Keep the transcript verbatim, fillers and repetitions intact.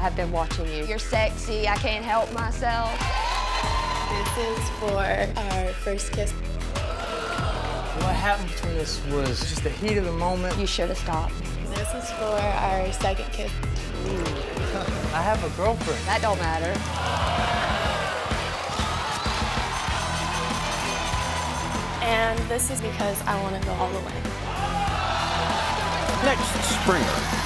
have been watching you. You're sexy, I can't help myself. This is for our first kiss. What happened between us was just the heat of the moment. You should have stopped. This is for our second kiss. Ooh. I have a girlfriend. That don't matter. And this is because I want to go all the way. Next, Springer.